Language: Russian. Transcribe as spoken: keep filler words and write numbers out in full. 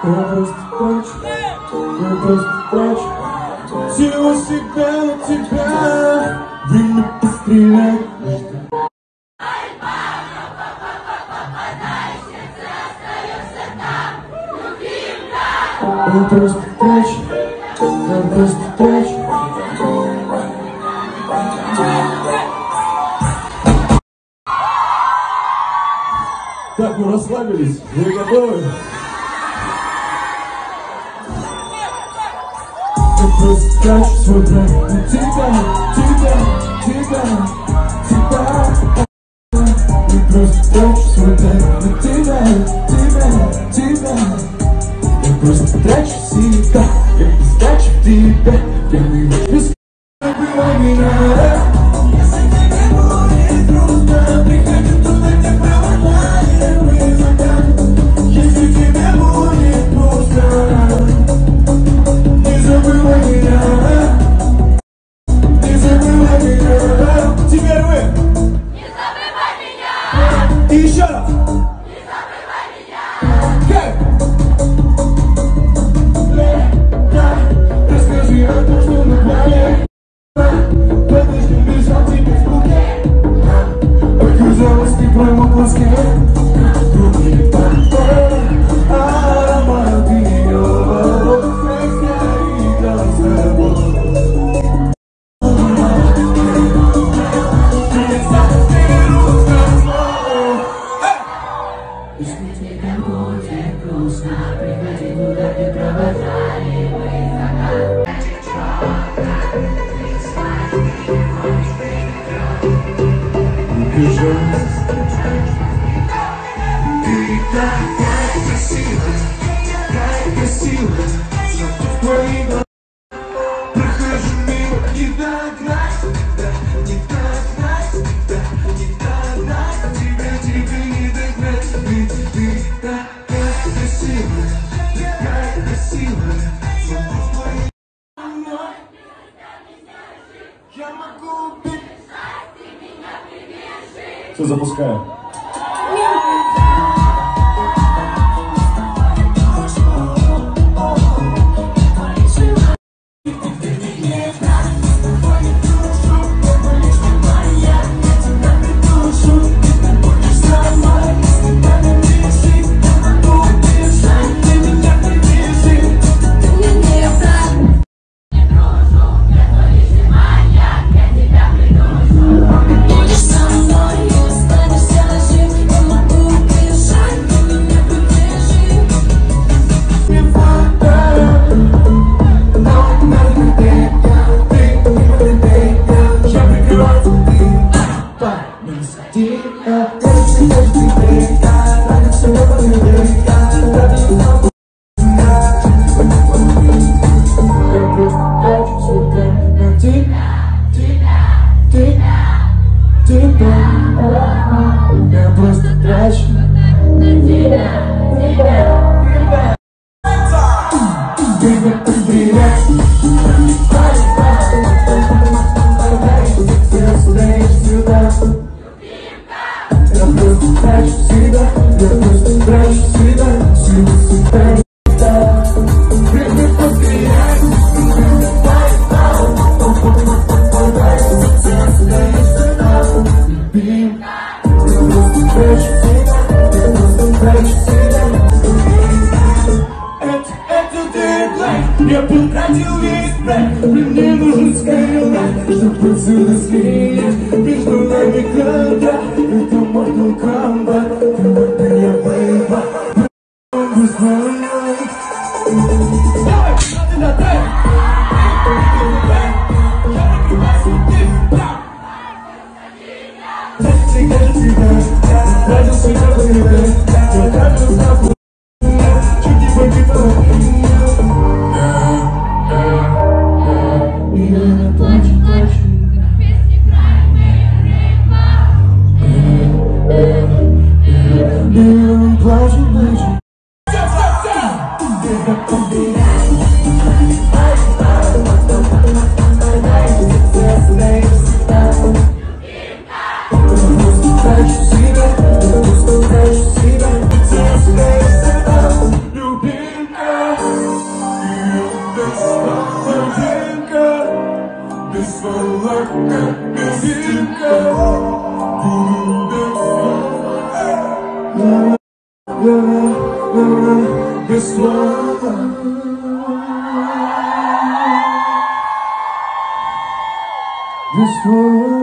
Я просто плачу, я просто плачу. Всего себя на тебя, время пострелять. Я просто плачу, я просто плачу. Так, мы расслабились, вы готовы? Я просто трачу свой брак на тебя, тебя, тебя, тебя. Я просто трачу свой брак на тебя, тебя, тебя. Я просто трачу себя, я просто трачу тебя. Я не вижу, забыла меня. Если тебе будет трудно, приходи туда, где проводная высота. Если тебе будет пусто, не забыла меня, не забыла меня. Теперь вы. Не забывай меня. И еще раз. Не забывай меня. Как? Расскажи о том, что на плане. Подожди, бежал тебе в букет. Оказалось, ты промок в ласке. Руки папа, аромат ее волос. Как глаза волос. Если тебе будет грустно, приходи туда, где провожали высока. Ты такая красивая, такая красивая, смотрю в твои глаза. Прохожу мимо, не догнать, да, не догнать, да, не догнать. Тебя, тебя не догнать. Ты, ты такая красивая, такая красивая, смотрю в твои глаза. Я могу убить. Все, запускаем. Я просто трачу на тебя, тебя, тебя. Время пострелять. Сюда, сюда. Я просто трачу себя, я просто трачу себя, себя, себя. Время пострелять. Я потратил весь брак, мне нужен скайлайт, чтобы отсюда слинять. Между нами контакт, это Mortal Kombat. Ты я воевал, могу знать. Давай, смотри на трек. Я нагибаюсь, ты так. Всегда же всегда, радио всегда всегда. Я также знаю, чуть не погибал. Я плачу, плачу. Я плачу, плачу. Любимка. This love, this love.